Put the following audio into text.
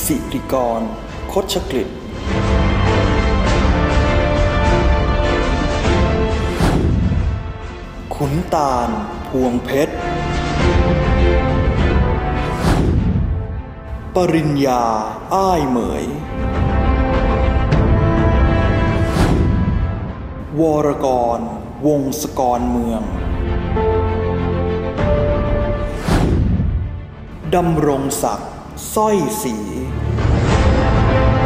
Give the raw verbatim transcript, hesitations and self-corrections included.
สิริกรคชกฤษขุนตาลพวงเพชรปริญญาอ้ายเหมยวรกรวงศกรเมืองดำรงศักดิ์สร้อยศรี